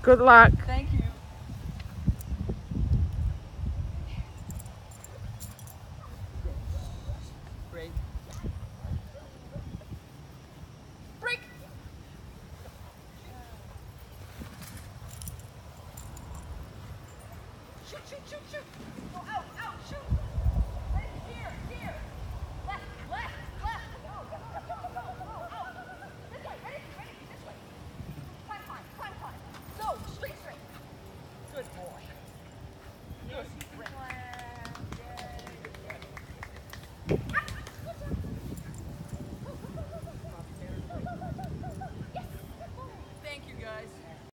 Good luck. Thank you. Break. Break. Shoot, shoot, shoot, shoot. Go out, out, shoot. Right here, here. Left, left, left. Go, go, go, go, go, go, out. This way, ready, ready, this way. Climb, climb, climb, climb. Go, straight, straight. Good boy. Yes, you can climb. Yay.